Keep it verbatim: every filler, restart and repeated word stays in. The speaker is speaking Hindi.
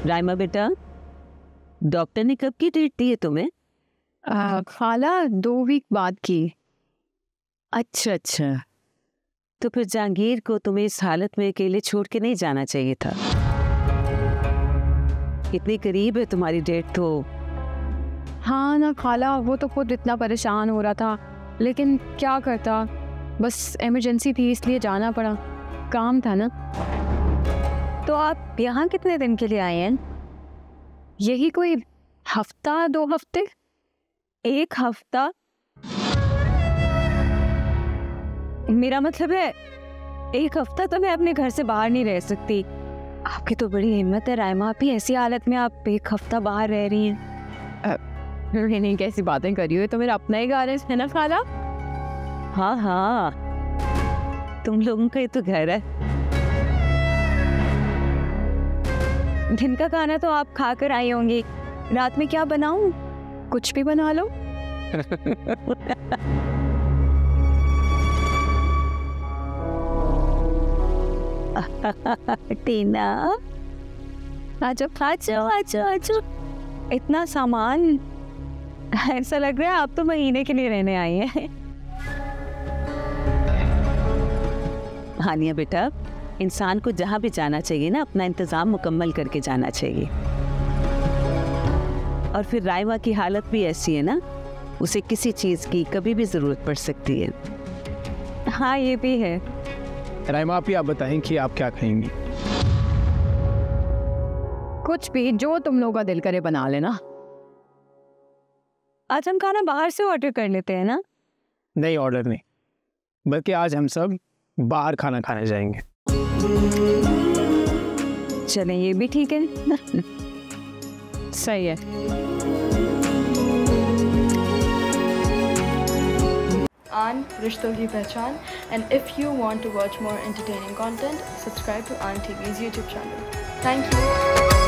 राइमा बेटा, डॉक्टर ने कब की डेट दी है तुम्हें? आ, खाला दो वीक बाद की। अच्छा अच्छा, तो फिर जहांगीर को तुम्हें इस हालत में अकेले छोड़ के नहीं जाना चाहिए था। कितनी करीब है तुम्हारी डेट तो। हाँ ना खाला, वो तो खुद इतना परेशान हो रहा था, लेकिन क्या करता, बस इमरजेंसी थी इसलिए जाना पड़ा, काम था ना। तो आप यहाँ कितने दिन के लिए आए हैं? यही कोई हफ्ता दो हफ्ते। एक हफ्ता? मेरा मतलब है एक हफ्ता तो मैं अपने घर से बाहर नहीं रह सकती। आपकी तो बड़ी हिम्मत है राइमा, आप ही ऐसी हालत में आप एक हफ्ता बाहर रह रही हैं। नहीं, कैसी बातें कर रही हो, तो मेरा अपना ही घर है ना खाला। हाँ हाँ, तुम लोगों का ये तो घर है। दिन का खाना तो आप खा कर आई होंगी, रात में क्या बनाऊं? कुछ भी बना लो। टीना, आजो आजो आजो आजो। इतना सामान, ऐसा लग रहा है आप तो महीने के लिए रहने आई हैं। हानिया बेटा, इंसान को जहाँ भी जाना चाहिए ना, अपना इंतजाम मुकम्मल करके जाना चाहिए। और फिर राइमा की हालत भी ऐसी है ना, उसे किसी चीज़ की कभी भी ज़रूरत पड़ सकती है। हाँ ये भी है। राइमा आप ही आप बताएं कि आप क्या खाएंगी? कुछ भी, जो तुम लोगों का दिल करे बना लेना। आज हम खाना बाहर से ऑर्डर कर लेते हैं ना? नहीं, ऑर्डर नहीं, बल्कि आज हम सब बाहर खाना खाने जाएंगे। चलें, ये भी ठीक है। सही है। आन रिश्तों की पहचान, and if you want to watch more entertaining content, subscribe to Aan T V's YouTube channel. Thank you.